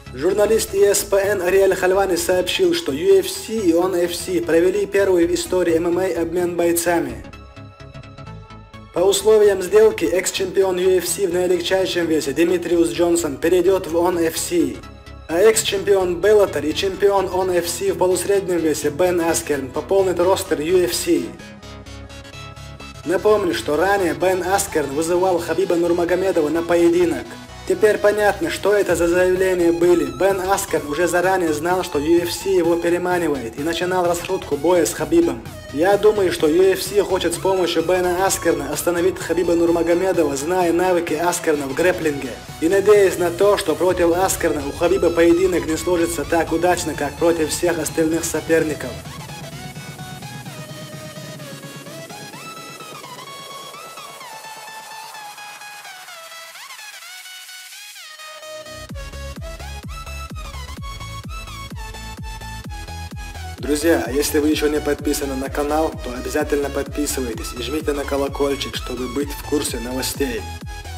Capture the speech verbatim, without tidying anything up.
Журналист и эс пэ эн Ариэль Хальвани сообщил, что ю эф си и он эф си провели первый в истории эм эм а обмен бойцами. По условиям сделки экс-чемпион ю эф си в наилегчайшем весе Димитриус Джонсон перейдет в он эф си, а экс-чемпион Беллатор и чемпион он эф си в полусреднем весе Бен Аскерн пополнит ростер ю эф си. Напомню, что ранее Бен Аскерн вызывал Хабиба Нурмагомедова на поединок. Теперь понятно, что это за заявления были. Бен Аскерн уже заранее знал, что ю эф си его переманивает и начинал раскрутку боя с Хабибом. Я думаю, что ю эф си хочет с помощью Бена Аскерна остановить Хабиба Нурмагомедова, зная навыки Аскерна в грэпплинге. И надеясь на то, что против Аскерна у Хабиба поединок не сложится так удачно, как против всех остальных соперников. Друзья, если вы еще не подписаны на канал, то обязательно подписывайтесь и жмите на колокольчик, чтобы быть в курсе новостей.